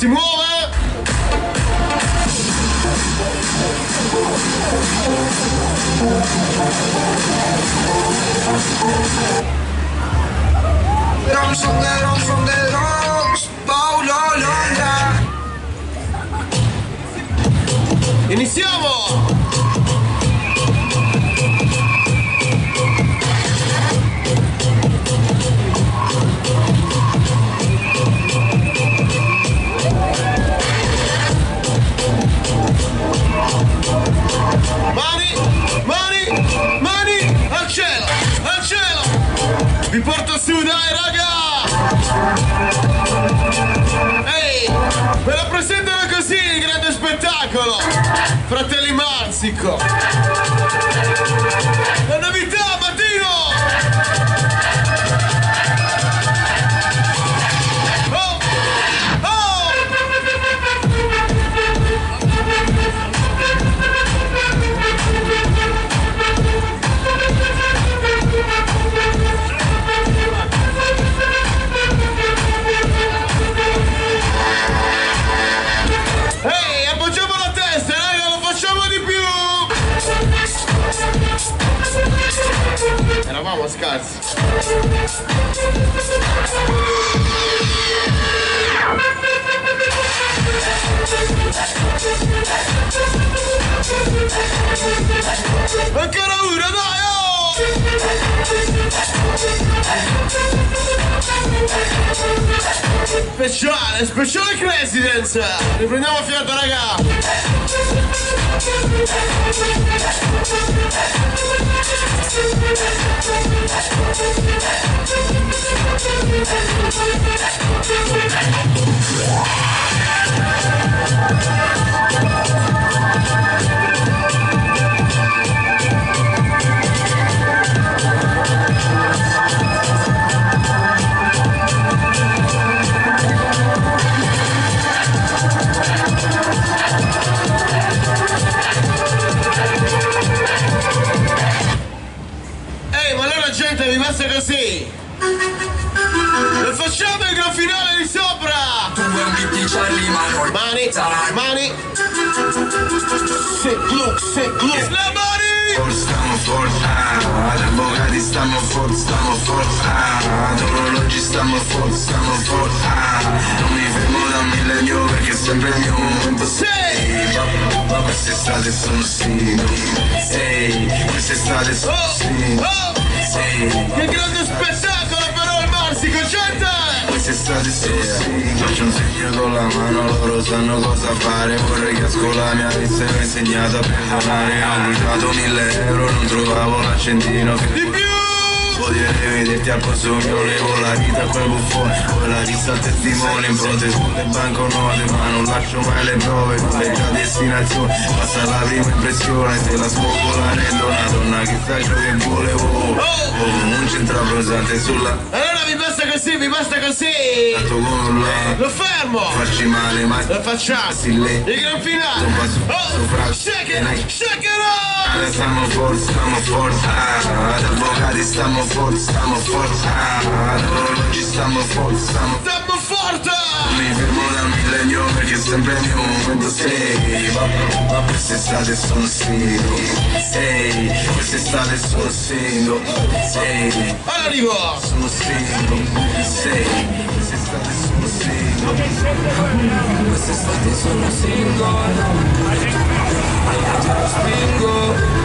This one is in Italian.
si muove. I'm from the rocks, Paolo Londra. Iniziamo! Mani al cielo, al cielo! Vi porto su, dai raga! Ehi, me la presentano così il grande spettacolo! Fratelli Marsico! La novità, Mattino! Oh! Oh! Ehi, appoggiamo la testa, raga, lo facciamo di più! Eravamo scarsi. Ancora una, dai, oh! Speciale Residence! Riprendiamo a fiato, raga! Gente, vi passa così. E facciamo il gran finale di sopra. Mani. La mani. Stiamo forza, gli avvocati stiamo forza, orologi stiamo forza, non mi fermo da un millennio perché è sempre il mio momento. Ma quest'estate sono single, quest'estate sono single. Che grande spettacolo però il Marsico, gente! Quest'estate sono single, faccio un segno con la mano, loro sanno cosa fare. Vorrei che a scuola mi avessero insegnato a perdonare. Ho bruciato 1.000 euro, non trovavo l'accendino. Di più! Potrei vederti al posto mio, levo la vita a quel buffone. Poi la vista al testimone, in fronte sulle banconote. Ma non lascio mai le prove, non è già destinazione. Passa la prima impressione, se la spopola rendo una donna che sa ciò che volevo. Un centro brosante sulla. Allora vi basta così! Tanto con la. Lo fermo! Farci male, ma lo facciamo! Il gran finale! Shake it up! Stiamo forza, ad avvocati stiamo forza, orologi stiamo forza. Mi fermo da un millennio perché è sempre il mio momento, ma quest'estate sono single, quest'estate sono single, allora arrivo! sono single, quest'estate sono single, quest'estate sono single, te lo spingo.